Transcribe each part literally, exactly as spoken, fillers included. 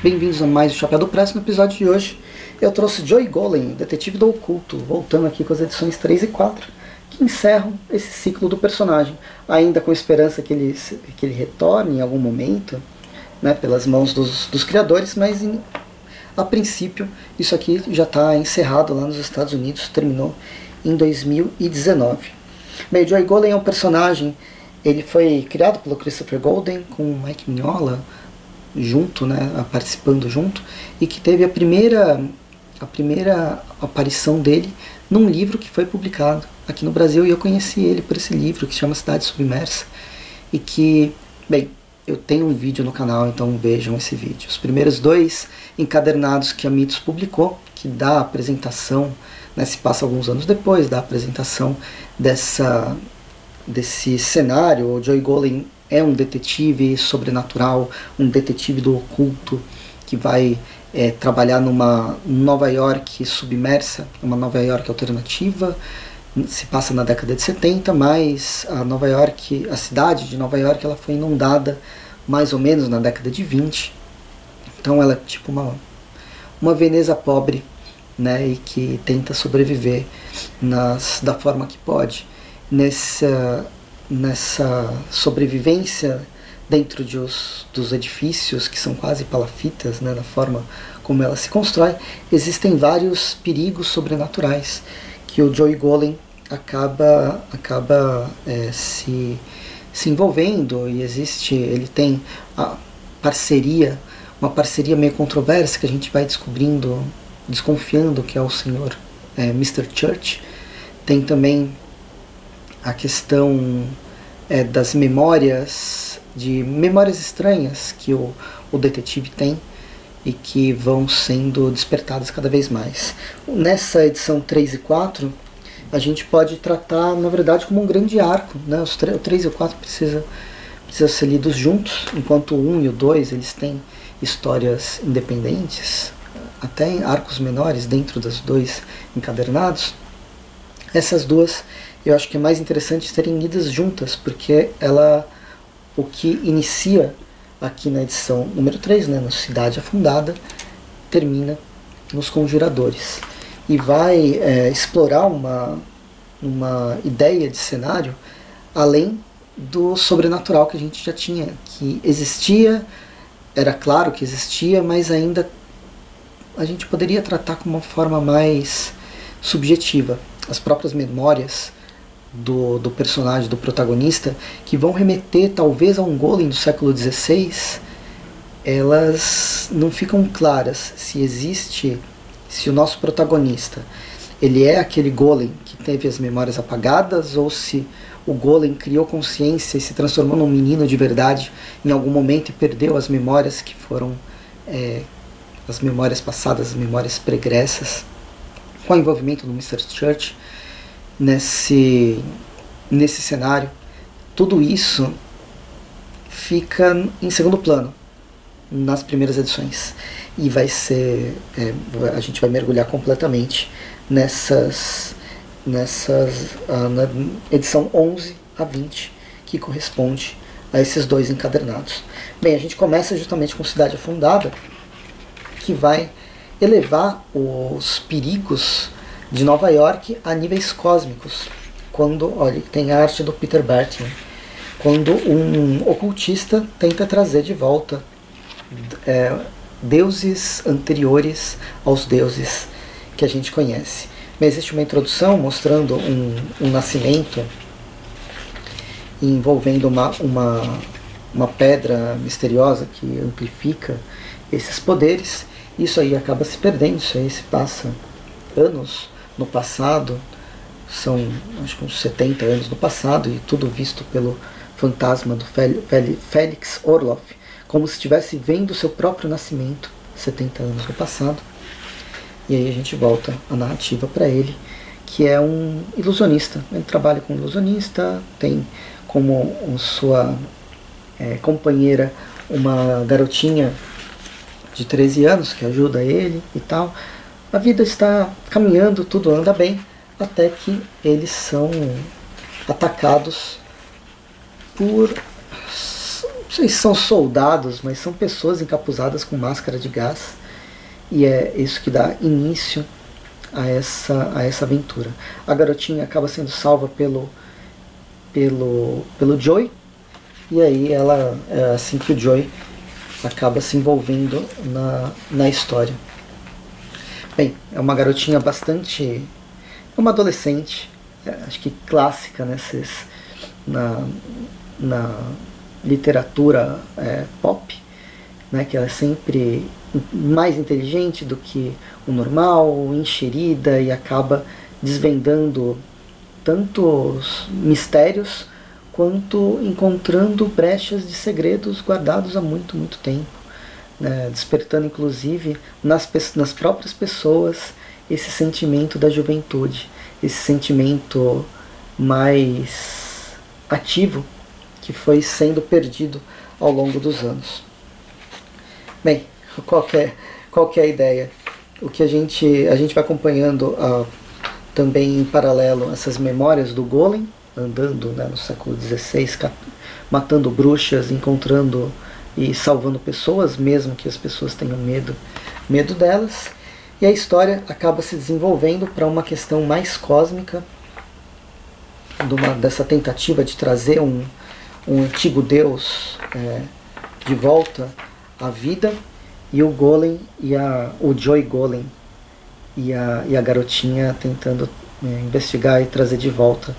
Bem-vindos a mais o Chapéu do Presto. No episódio de hoje eu trouxe Joey Golem, Detetive do Oculto, voltando aqui com as edições três e quatro, que encerram esse ciclo do personagem, ainda com esperança que ele, que ele retorne em algum momento, né, pelas mãos dos, dos criadores, mas em, a princípio isso aqui já está encerrado lá nos Estados Unidos, terminou em dois mil e dezenove. Bem, o Joey Golem é um personagem, ele foi criado pelo Christopher Golden com o Mike Mignola junto, né, participando junto, e que teve a primeira, a primeira aparição dele num livro que foi publicado aqui no Brasil, e eu conheci ele por esse livro que se chama Cidade Submersa, e que, bem, eu tenho um vídeo no canal, então vejam esse vídeo. Os primeiros dois encadernados que a Mitos publicou, que dá a apresentação, né, se passa alguns anos depois da apresentação dessa, desse cenário. O Joey Golem é um detetive sobrenatural, um detetive do oculto, que vai é, trabalhar numa Nova York submersa, uma Nova York alternativa. Se passa na década de setenta, mas a Nova York, a cidade de Nova York, ela foi inundada mais ou menos na década de vinte. Então ela é tipo uma, uma Veneza pobre, né, e que tenta sobreviver nas, da forma que pode. Nessa, nessa sobrevivência dentro de os, dos edifícios, que são quase palafitas, né, na forma como ela se constrói, existem vários perigos sobrenaturais que o Joey Golem acaba, acaba é, se, se envolvendo, e existe, ele tem a parceria, uma parceria meio controversa que a gente vai descobrindo, desconfiando que é o senhor é, mister Church. Tem também a questão é, das memórias, de memórias estranhas que o, o detetive tem e que vão sendo despertadas cada vez mais. Nessa edição três e quatro, a gente pode tratar, na verdade, como um grande arco, né? Os o três e o quatro precisa, precisa ser lidos juntos, enquanto o um e o dois eles têm histórias independentes, até em arcos menores dentro dos dois encadernados. Essas duas eu acho que é mais interessante serem lidas juntas, porque ela, o que inicia aqui na edição número três, né, na Cidade Afundada, termina nos Conjuradores. E vai é, explorar uma, uma ideia de cenário além do sobrenatural que a gente já tinha, que existia, era claro que existia, mas ainda a gente poderia tratar com uma forma mais subjetiva. As próprias memórias Do, do personagem, do protagonista, que vão remeter talvez a um golem do século dezesseis, elas não ficam claras se existe, se o nosso protagonista ele é aquele golem que teve as memórias apagadas, ou se o golem criou consciência e se transformou num menino de verdade em algum momento e perdeu as memórias que foram é, as memórias passadas, as memórias pregressas, com o envolvimento do mister Church nesse, nesse cenário. Tudo isso fica em segundo plano nas primeiras edições, e vai ser é, a gente vai mergulhar completamente nessas, nessas uh, na edição onze a vinte, que corresponde a esses dois encadernados. Bem, a gente começa justamente com Cidade Afundada, que vai elevar os perigos de Nova York a níveis cósmicos, quando, olha, tem a arte do Peter Bertman, quando um ocultista tenta trazer de volta é, deuses anteriores aos deuses que a gente conhece. Mas existe uma introdução mostrando um, um nascimento envolvendo uma, uma, uma pedra misteriosa que amplifica esses poderes. Isso aí acaba se perdendo, isso aí se passa anos no passado, são acho que uns setenta anos no passado, e tudo visto pelo fantasma do Félix Orloff, como se estivesse vendo o seu próprio nascimento setenta anos no passado. E aí a gente volta a narrativa para ele, que é um ilusionista. Ele trabalha como ilusionista, tem como sua é, companheira uma garotinha de treze anos que ajuda ele e tal. A vida está caminhando, tudo anda bem, até que eles são atacados por não sei se são soldados, mas são pessoas encapuzadas com máscara de gás. E é isso que dá início a essa, a essa aventura. A garotinha acaba sendo salva pelo, pelo, pelo Joey, e aí ela, é assim que o Joey acaba se envolvendo na, na história. Bem, é uma garotinha bastante... é uma adolescente, é, acho que clássica nesses, na, na literatura é, pop, né, que ela é sempre mais inteligente do que o normal, enxerida, e acaba desvendando tantos mistérios quanto encontrando brechas de segredos guardados há muito, muito tempo, né, despertando inclusive nas, nas próprias pessoas esse sentimento da juventude, esse sentimento mais ativo que foi sendo perdido ao longo dos anos. Bem, qual que é, qual que é a ideia? O que a gente, a gente vai acompanhando uh, também em paralelo essas memórias do Golem, andando, né, no século dezesseis, matando bruxas, encontrando e salvando pessoas, mesmo que as pessoas tenham medo, medo delas. E a história acaba se desenvolvendo para uma questão mais cósmica, de uma, dessa tentativa de trazer um, um antigo deus é, de volta à vida, e o Golem e a, o Joey Golem e a, e a garotinha tentando é, investigar e trazer de volta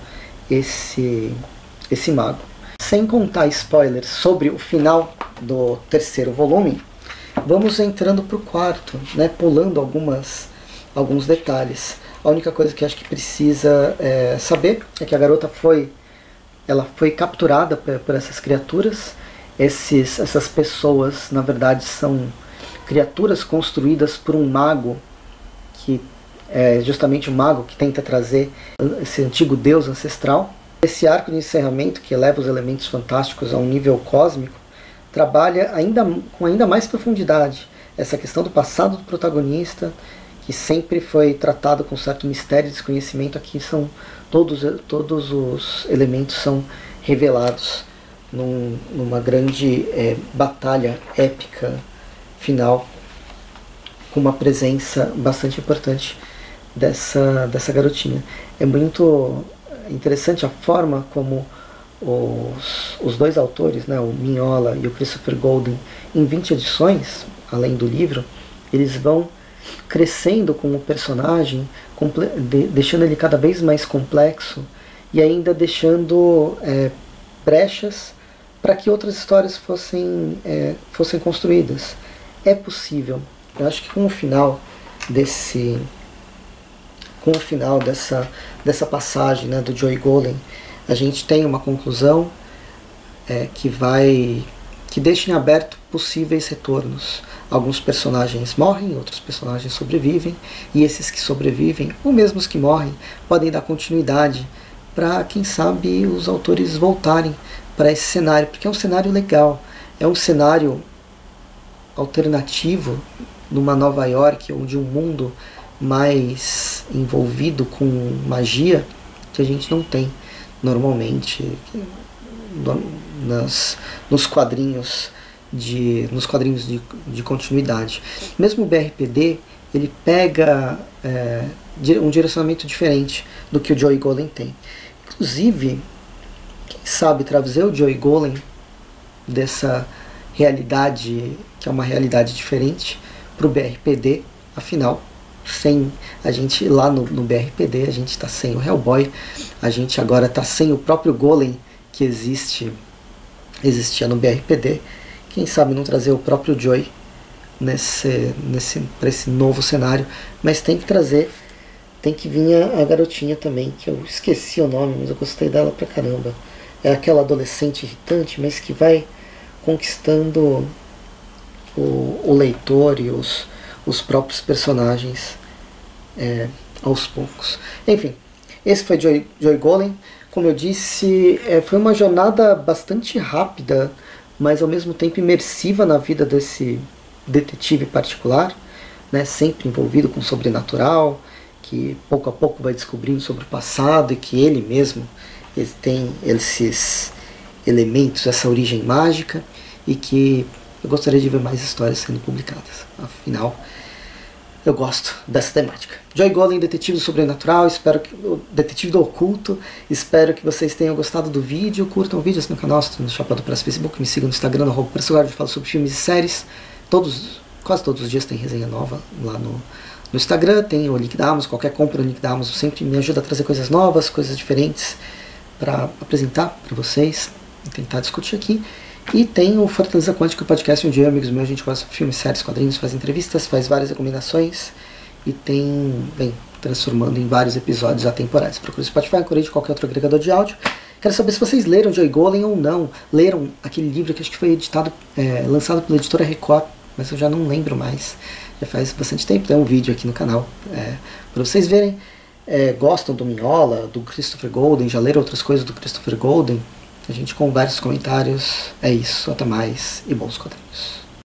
esse, esse mago. Sem contar spoilers sobre o final do terceiro volume, vamos entrando para o quarto, né, pulando algumas, alguns detalhes. A única coisa que acho que precisa é, saber é que a garota foi, ela foi capturada por, por essas criaturas. Esses, essas pessoas, na verdade, são criaturas construídas por um mago, que é justamente o mago que tenta trazer esse antigo deus ancestral. Esse arco de encerramento, que eleva os elementos fantásticos a um nível cósmico, trabalha ainda, com ainda mais profundidade essa questão do passado do protagonista, que sempre foi tratado com certo mistério e desconhecimento. Aqui são todos, todos os elementos são revelados num, numa grande é, batalha épica final, com uma presença bastante importante dessa, dessa garotinha. É muito interessante a forma como os, os dois autores, né, o Mignola e o Christopher Golden, em vinte edições, além do livro, eles vão crescendo com o personagem, de, deixando ele cada vez mais complexo, e ainda deixando é, brechas para que outras histórias fossem, é, fossem construídas. É possível. Eu acho que com o final desse, com o final dessa, dessa passagem, né, do Joey Golem, a gente tem uma conclusão é, que vai, que deixa em aberto possíveis retornos. Alguns personagens morrem, outros personagens sobrevivem, e esses que sobrevivem, ou mesmo os que morrem, podem dar continuidade para, quem sabe, os autores voltarem para esse cenário, porque é um cenário legal, é um cenário alternativo numa Nova York, onde um mundo mais envolvido com magia que a gente não tem normalmente nas, nos quadrinhos de, nos quadrinhos de, de continuidade. Mesmo o B R P D, ele pega é, um direcionamento diferente do que o Joey Golem tem. Inclusive, quem sabe trazer o Joey Golem dessa realidade, que é uma realidade diferente, para o B R P D. Afinal, sem a gente lá no, no B R P D, a gente está sem o Hellboy, a gente agora está sem o próprio Golem que existe, existia no B R P D. Quem sabe não trazer o próprio Joey nesse, nesse, para esse novo cenário, mas tem que trazer, tem que vir a, a garotinha também, que eu esqueci o nome, mas eu gostei dela pra caramba. É aquela adolescente irritante, mas que vai conquistando o, o leitor e os, os próprios personagens é, aos poucos. Enfim, esse foi Joey, Joey Golem. Como eu disse, é, foi uma jornada bastante rápida, mas ao mesmo tempo imersiva na vida desse detetive particular, né, sempre envolvido com o sobrenatural, que pouco a pouco vai descobrindo sobre o passado e que ele mesmo ele tem esses elementos, essa origem mágica. e que eu gostaria de ver mais histórias sendo publicadas. Afinal, eu gosto dessa temática. Joy Golden, Detetive do Sobrenatural, espero que, o Detetive do Oculto, espero que vocês tenham gostado do vídeo, curtam vídeos no canal, no Chapéu do Preço Facebook, me sigam no Instagram, no arroba Pressoguard, eu falo sobre filmes e séries, todos, quase todos os dias tem resenha nova lá no, no Instagram, tem o link da Amazon, qualquer compra no link da Amazon sempre me ajuda a trazer coisas novas, coisas diferentes para apresentar para vocês e tentar discutir aqui. E tem o Fortaleza Quântica, o podcast onde eu e amigos meus a gente gosta de filmes, séries, quadrinhos, faz entrevistas, faz várias recomendações e tem, bem, transformando em vários episódios atemporais. Procure o Spotify, Anchorage, qualquer outro agregador de áudio. Quero saber se vocês leram Joy Golden ou não. Leram aquele livro que acho que foi editado, é, lançado pela editora Record, mas eu já não lembro mais. Já faz bastante tempo, tem um vídeo aqui no canal é, para vocês verem. É, gostam do Mignola, do Christopher Golden, já leram outras coisas do Christopher Golden? A gente conversa nos comentários. É isso, até mais e bons quadrinhos.